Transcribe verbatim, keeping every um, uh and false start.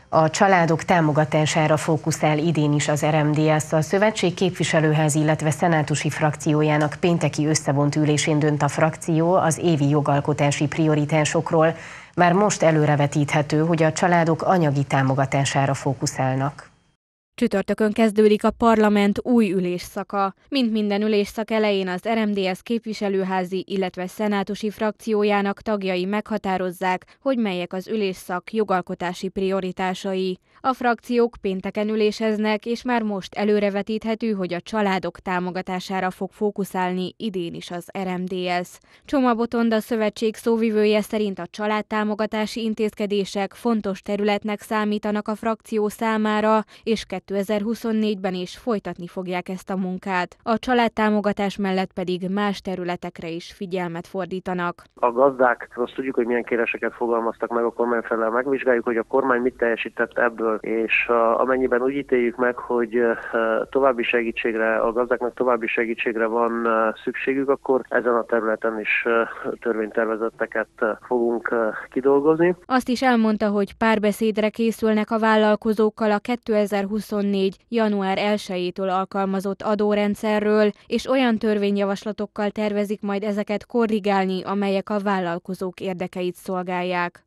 A családok támogatására fókuszál idén is az er em dé es. A szövetség képviselőházi, illetve szenátusi frakciójának pénteki összevont ülésén dönt a frakció az évi jogalkotási prioritásokról. Már most előrevetíthető, hogy a családok anyagi támogatására fókuszálnak. Csütörtökön kezdődik a parlament új ülésszaka. Mint minden ülésszak elején az er em dé es képviselőházi, illetve szenátusi frakciójának tagjai meghatározzák, hogy melyek az ülésszak jogalkotási prioritásai. A frakciók pénteken üléseznek, és már most előrevetíthető, hogy a családok támogatására fog fókuszálni idén is az er em dé es. Csoma Botond, a szövetség szóvivője szerint a családtámogatási intézkedések fontos területnek számítanak a frakció számára, és kétezer-huszonnégyben is folytatni fogják ezt a munkát. A családtámogatás mellett pedig más területekre is figyelmet fordítanak. A gazdák, azt tudjuk, hogy milyen kéréseket fogalmaztak meg a kormány felől, megvizsgáljuk, hogy a kormány mit teljesített ebből, és amennyiben úgy ítéljük meg, hogy további segítségre, a gazdáknak további segítségre van szükségük, akkor ezen a területen is törvénytervezeteket fogunk kidolgozni. Azt is elmondta, hogy párbeszédre készülnek a vállalkozókkal a kétezer-huszonnégy. január elsejétől alkalmazott adórendszerről, és olyan törvényjavaslatokkal tervezik majd ezeket korrigálni, amelyek a vállalkozók érdekeit szolgálják.